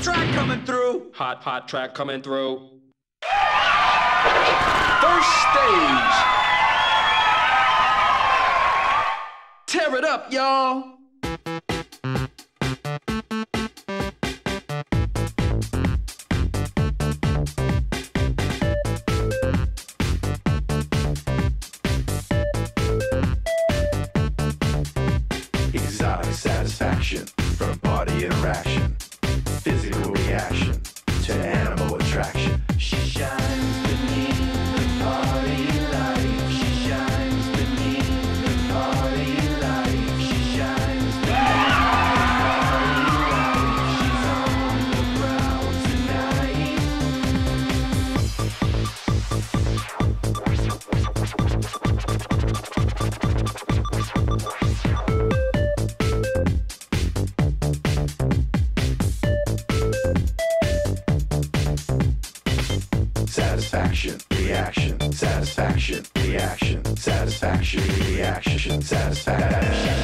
track coming through. Hot track coming through. First stage. Tear it up, y'all. Exotic satisfaction from body interaction, physical reaction to animal attraction. She shines beneath the party light. She shines beneath the party light. She shines beneath the party light. She's on the prowl tonight. Satisfaction, reaction, satisfaction, reaction, satisfaction, reaction, satisfaction.